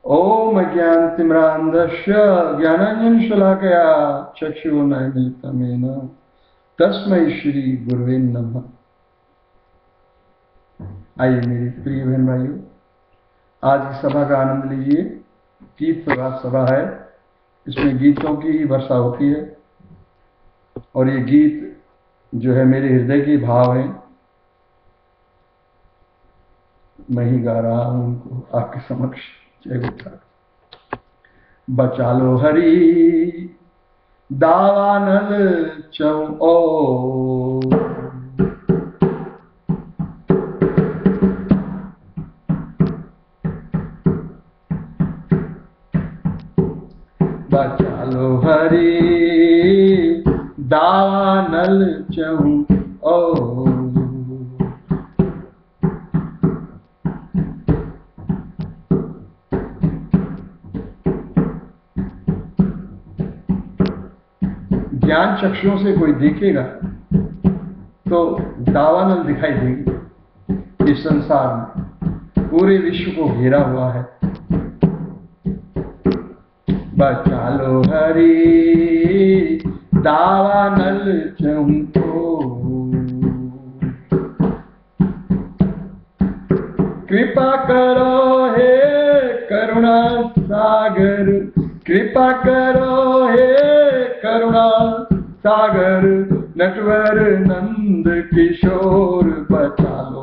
ओम ज्ञानतिमिरान्धस्य ज्ञानाञ्जनशलाकया चक्षुर्मिलितं येन तस्मै श्री गुरुवे नमः। आइए मेरे प्रिय बहन भाइयों, आज की सभा का आनंद लीजिए। गीत प्रभात सभा है, इसमें गीतों की ही वर्षा होती है और ये गीत जो है मेरे हृदय के भाव हैं, मैं ही गा रहा हूं उनको आपके समक्ष। जय गुरु। बचा लो हरि दावानल चौ ओ, बचा लो हरि दावानल चौ ओ। ज्ञान चक्षुओं से कोई देखेगा तो दावानल दिखाई देगी। इस संसार में पूरे विश्व को घेरा हुआ है। बचा लो हरि दावानल चहुको, कृपा करो हे करुणा सागर, कृपा करो हे करुणा सागर, नटवर नंद किशोर बचा लो।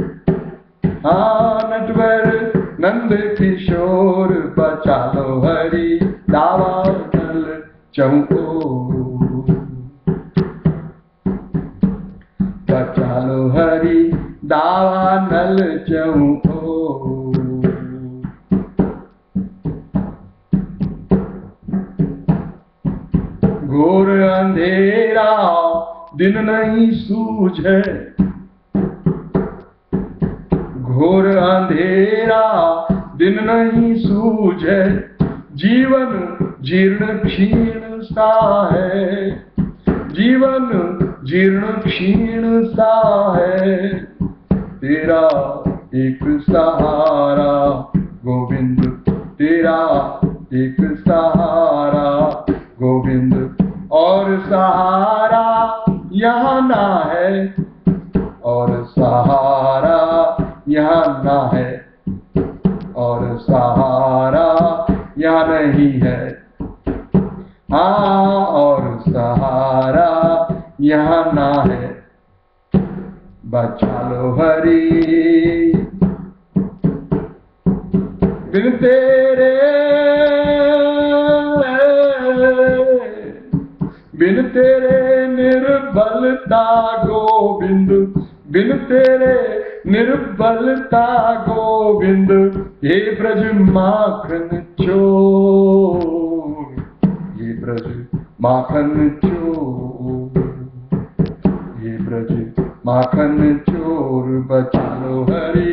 हाँ नटवर नंद किशोर बचा लो हरि दावानल चहुको, बचा लो हरि दावानल चहुको। घोर अंधेरा दिन नहीं सूझे, घोर अंधेरा दिन नहीं सूझे, जीवन जीर्ण क्षीण सा है, जीवन जीर्ण क्षीण सा है। तेरा एक सहारा गोविंद, तेरा एक सहारा गोविंद, और सहारा यहाँ ना है, और सहारा यहाँ ना है, और सहारा यहाँ नहीं है। हाँ और सहारा यहाँ ना है। बचा लो हरि बिन तेरे, बिन तेरे निर्बलता गोविंद, बिन तेरे निर्बलता गोविंद, ये ब्रज माखन चोर, ये ब्रज माखन चोर, ये ब्रज माखन चोर बचा लो हरि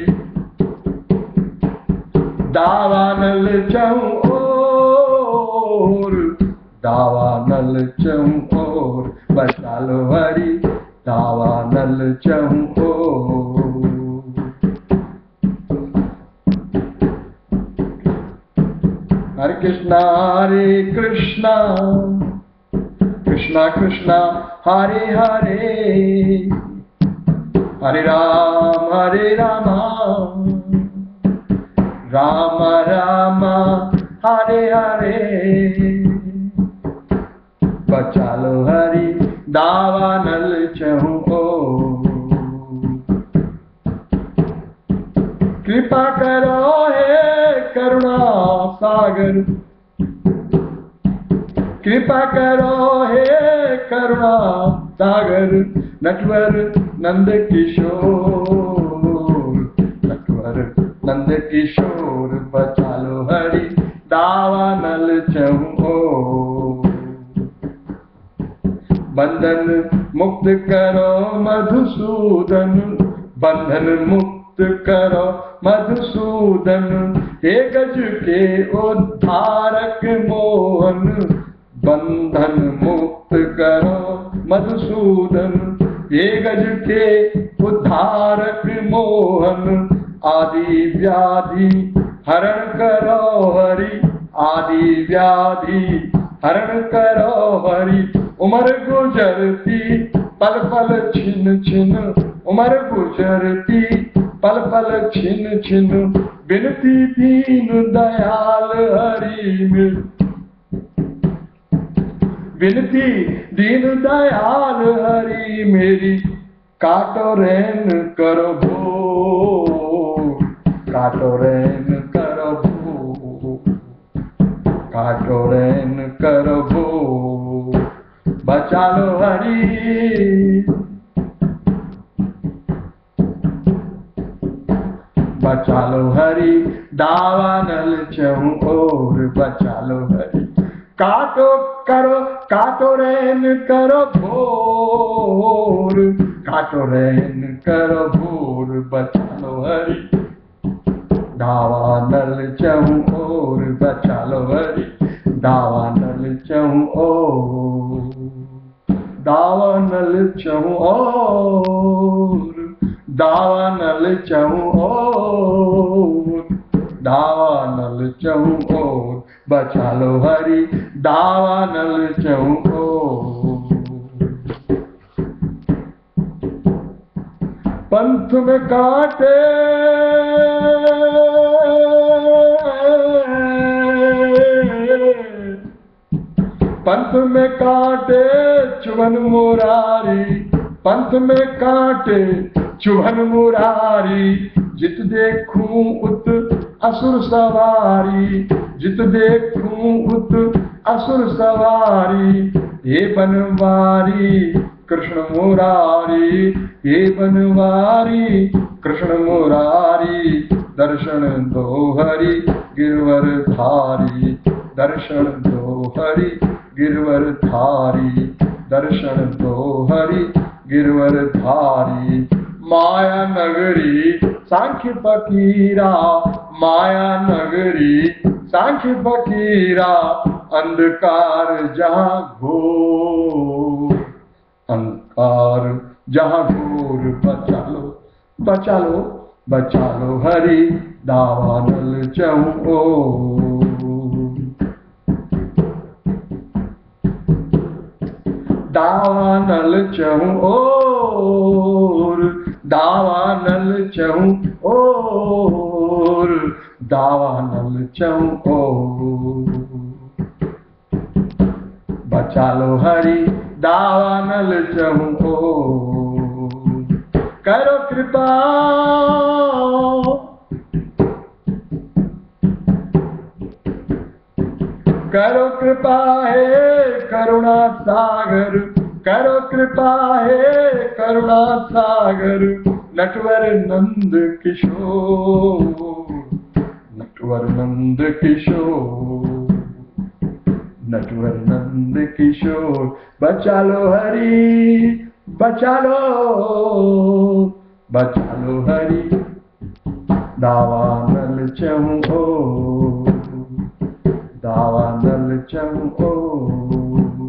दावानल चहुं ओर, दावानल चहुं ओर, बचा लो हरि दावानल चहुं ओर। हरे कृष्णा कृष्णा कृष्णा हरे हरे, हरे राम राम राम हरे हरे। बचा लो हरि दावानल चहुं ओर, कृपा करो हे करुणा सागर, कृपा करो हे करुणा सागर, नटवर नंद किशोर, नटवर नंद किशोर बचा लो हरि दावानल चहुं ओर। बंधन मुक्त करो मधुसूदन, बंधन मुक्त करो मधुसूदन, हे गज के उद्धारक मोहन, बंधन मुक्त करो मधुसूदन, हे गज के उद्धारक मोहन, आदि व्याधि हरण करो हरि आदि व्याधि, हरण करो हरि उम्र गुजरती पल पल छिन छिन, उम्र गुजरती पल पल छिन छिन, बिनती दीन दयाल हरि मिल, बिनती दीन दयाल हरि मेरी, काटो रैन करो भोग, काटो रैन करो भोग, काटो रैन करो भोग, बचा लो हरि, बचा लो हरि दावानल चहु और, बचा लो हरि काटो करो, काटो रैन करो भोर, काटो रैन करो भोर, बचा लो हरि दावानल चहु और, बचा लो हरि दावानल चहु और, दावानल चहु और, दावानल चहु और, दावानल चहु और, बचा लो हरि दावानल चहु और। पंथ में काटे पंथ में काटे चुभन मुरारी, पंथ में काटे चुभन मुरारी, जित देखूं उत असुर सवारी, जित देखूं उत असुर सवारी, हे बनवारी कृष्ण मुरारी, हे बनवारी कृष्ण मुरारी, दर्शन दो हरि गिरवर धारी, दर्शन दो हरि गिरवर धारी, दर्शन दो हरि गिरवर धारी, माया नगरी सांख्य फकीरा, माया नगरी सांख्य फकीरा, अंधकार जहां घोर, अंधकार जहां घोर, बचा लो, बचा लो, बचा लो हरि दावानल चहु और, दावानल चहु और, दावानल चहु और, दावानल चहु और, बचा लो हरि दावानल चहु और, करो कृपा करो कृपा हे करुणा सागर, करो कृपा हे करुणा सागर, नटवर नंद किशोर, नटवर नंद किशोर, नटवर नंद किशोर, बचा लो हरि, बचा लो, बचा लो हरि दावानल चहु और, दावानल चहु और।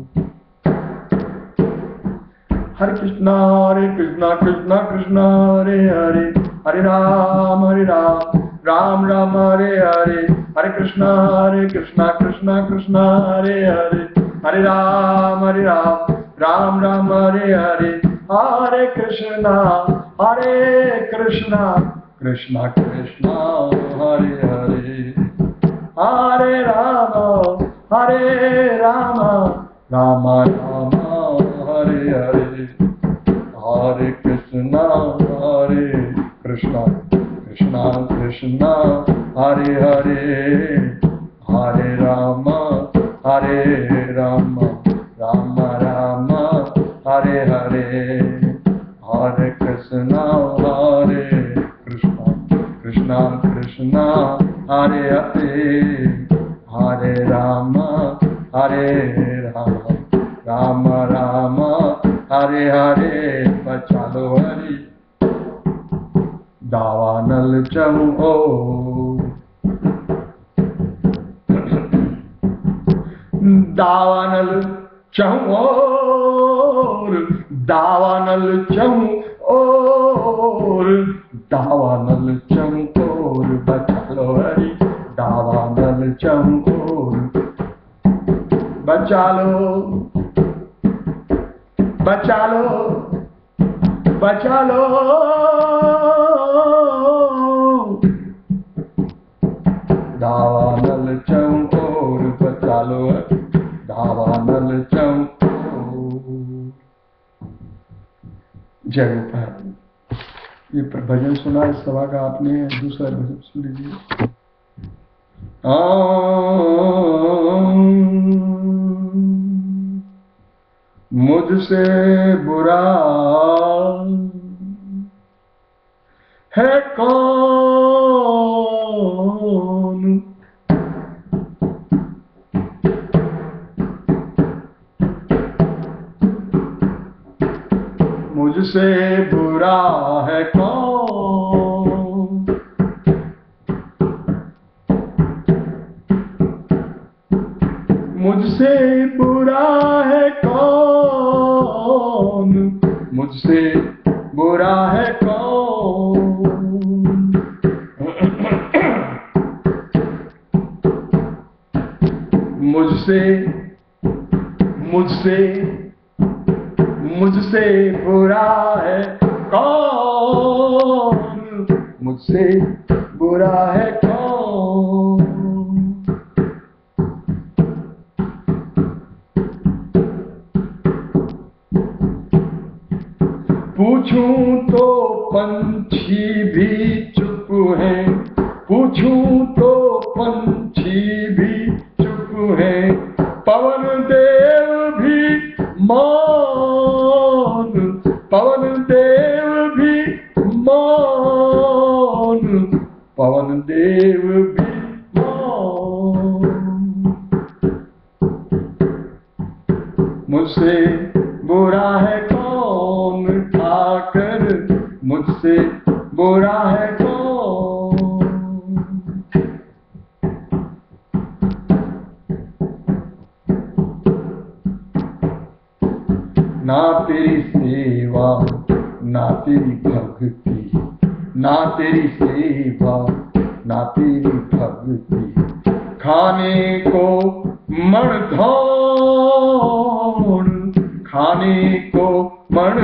हरे कृष्णा कृष्णा कृष्णा हरे हरे, हरे राम राम राम हरे हरे, हरे कृष्णा कृष्णा कृष्णा हरे हरे, हरे राम राम राम हरे हरे, हरे कृष्णा कृष्णा कृष्णा हरे हरे, हरे राम राम राम हरे हरे, हरे कृष्णा कृष्णा कृष्णा हरे हरे, हरे राम राम राम हरे हरे, हरे कृष्णा कृष्णा हरे हरे, हरे राम राम राम हरे हरे, बचा लो हरि दावानल चहु और, दावानल चहु और, दावानल चहु और, दावानल चहु और, बचा लो हरि चहु ओर। बचा लो बचा लो बचा लो, धावानल चहु ओर। बचा लो धावानल चहु ओर। जय गोपाल। ये भजन सुना इस सभा का आपने, दूसरा भजन सुन लीजिए। मुझसे बुरा है कौन, मुझसे बुरा है कौन, मुझसे बुरा है कौन, मुझसे बुरा है कौन। मुझसे मुझसे मुझसे बुरा है कौन, मुझसे बुरा है कौन। पूछूं तो पंछी भी चुप हैं, पूछूं तो पंछी भी चुप हैं, पवन देव भी मौन, पवन देव भी मौन, पवन देव भी मौन। मुझसे बुरा है कौन ठाकर, मुझसे बुरा है कौन। ना तेरी सेवा ना तेरी भक्ति, ना तेरी सेवा ना तेरी भक्ति, खाने को मन धौन, खाने को मन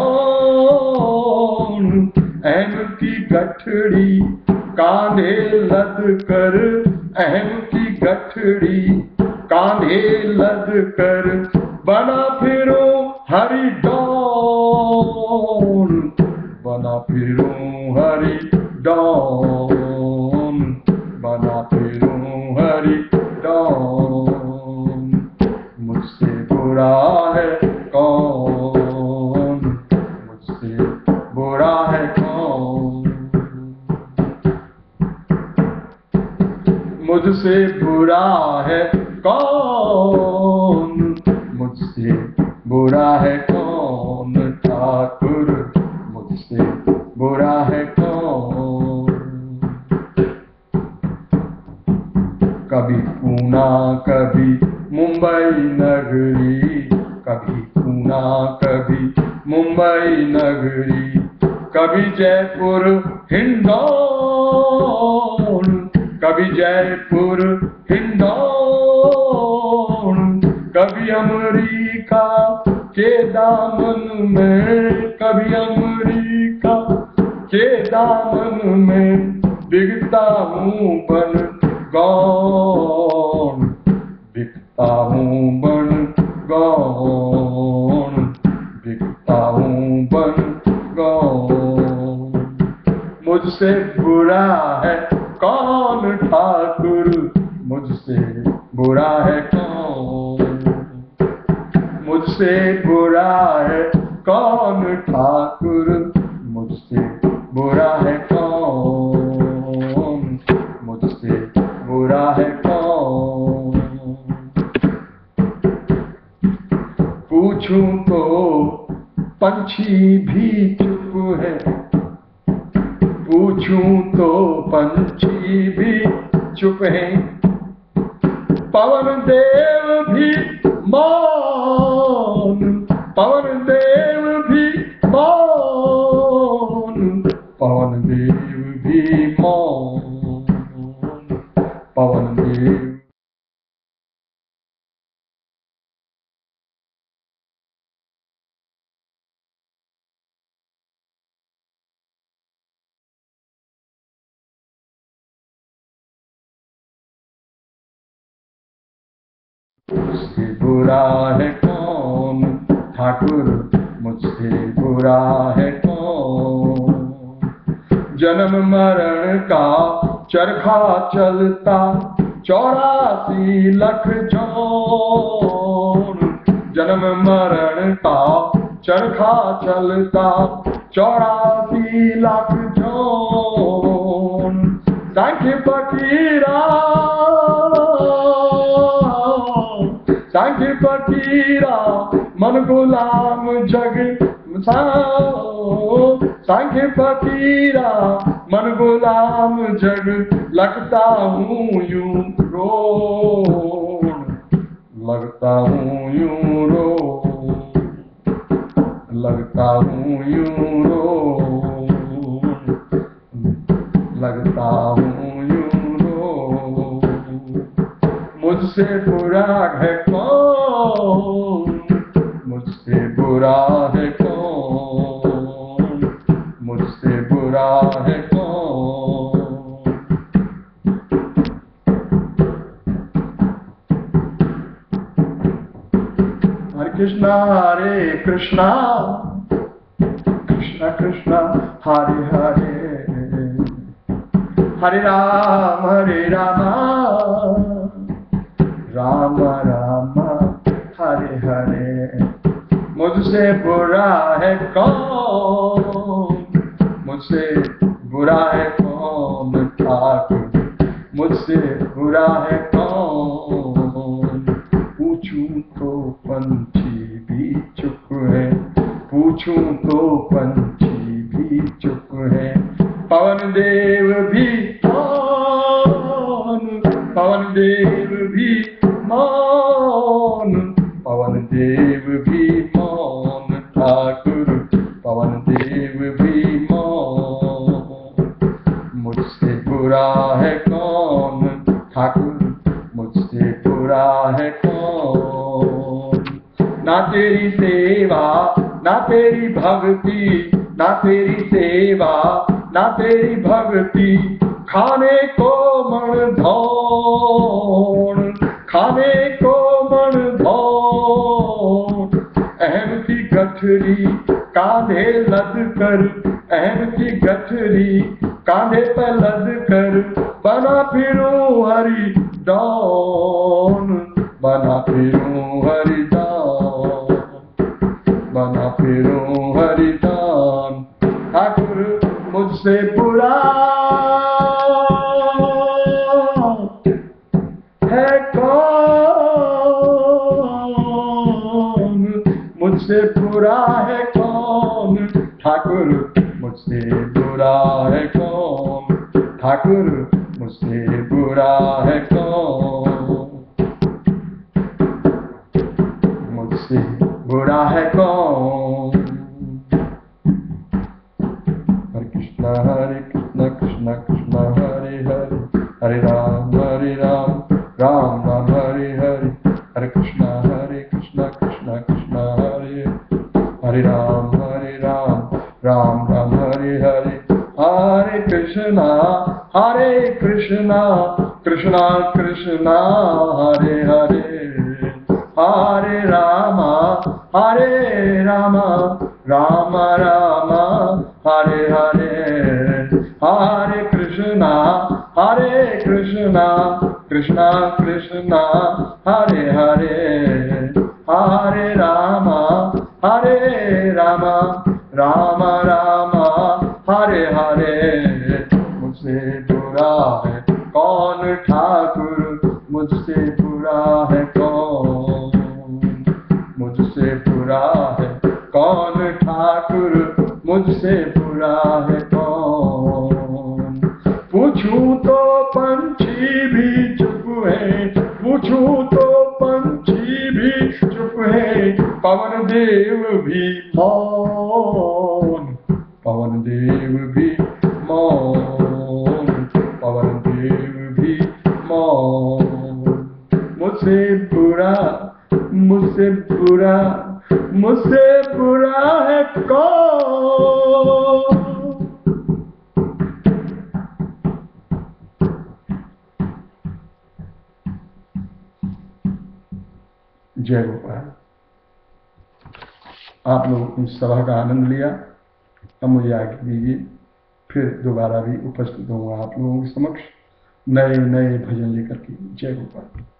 धौन, अहम की गठड़ी कांधे लद कर, अहम की गठड़ी कांधे लद कर, बना फिरो हरि डॉन, बना फिरो हरि डॉन, बना फिरो हरि डॉन। मुझसे बुरा है कौन, मुझसे बुरा है कौन, मुझसे बुरा है कौन, मुझसे बुरा है कौन ठाकुर, मुझसे बुरा है कौन। कभी पूना कभी मुंबई नगरी, कभी पूना कभी मुंबई नगरी, कभी जयपुर हिंडौन, कभी जयपुर हिंडौन, कभी अमेरिका के दामन में, कभी अमेरिका के दामन में, बिकता हूँ बन गौन, बिकता हूँ बन गौन, बिकता हूँ बन गौन। मुझसे बुरा है कौन ठाकुर, मुझसे बुरा है कौन, मुझसे बुरा है कौन ठाकुर, मुझसे बुरा है कौन, मुझसे बुरा है कौन। पूछूं तो पंछी भी चुप है, पूछूं तो पंछी भी चुप हैं, पवन देव भी मौन, पवन देव भी मौन, पवन देव भी मौन, पवन देव मुझसे बुरा है कौन ठाकुर, मुझसे बुरा है कौन। जन्म मरण का चरखा चलता 84 लाख जोन। जन्म मरण का चरखा चलता 84 लाख जोन। सांख्य फकीरा, सांख्य फकीरा मन गुलाम जग, सांख्य फकीरा मन गुलाम जग, लगता हूँ यूं रोन, लगता हूँ यूं रोन, लगता हूँ यूं रोन, लगता हूँ यूं रोन। मुझसे बुरा है कौन, मुझसे बुरा है कौन, मुझसे बुरा है कौन। हरे कृष्णा कृष्णा कृष्णा हरे हरे, हरे राम राम राम हरे हरे। मुझसे बुरा है कौन, मुझसे बुरा है कौन ठाकुर, मुझसे बुरा है कौन। पूछूं तो पंछी भी चुप है, पूछूं तो पंछी भी चुप है। पवन देव भी मौन, पवन देव भी मौन, पवन देव भी मौन ठाकुर, पवन देव भी मौन। मुझसे बुरा है कौन ठाकुर, मुझसे बुरा है कौन। ना तेरी सेवा ना तेरी भक्ति, ना तेरी सेवा ना तेरी भक्ति, खाने को मन धौन, खाने को मन धौन। अहम की गठरी कांधे लद कर, अहम की गठरी कांधे पर लद कर, बना फिरूं हरि दान, बना फिरूं हरि दान, बना फिरूं हरि दान। ठाकुर मुझसे बुरा है कौन, मुझसे बुरा है कौन ठाकुर, मुझसे बुरा है कौन ठाकुर, मुझसे बुरा है कौन, मुझसे बुरा है कौन। हरे कृष्णा कृष्णा कृष्णा हरे हरे, हरे राम राम राम हरे हरे। हरे कृष्णा कृष्णा कृष्णा हरे हरे राम राम राम हरे हरे। हरे कृष्णा कृष्णा कृष्णा हरे हरे, हरे राम राम राम हरे हरे। हरे कृष्णा कृष्णा कृष्णा हरे हरे, हरे राम राम राम हरे हरे। मुझसे बुरा है कौन ठाकुर, मुझसे बुरा है कौन, मुझसे बुरा है कौन ठाकुर, मुझसे बुरा है कौन। पूछूं तो पंछी भी चुप है, पूछूं तो पंछी भी चुप है। पवन देव भी मौन, पवन देव भी मौन, पवन देव भी मौन। मुझसे बुरा है कौन। जय गोपाल। आप लोग इस सभा का आनंद लिया, अब मुझे आज्ञा दीजिए, फिर दोबारा भी उपस्थित होऊंगा आप लोगों के समक्ष नए नए भजन लेकर के। जय गोपाल।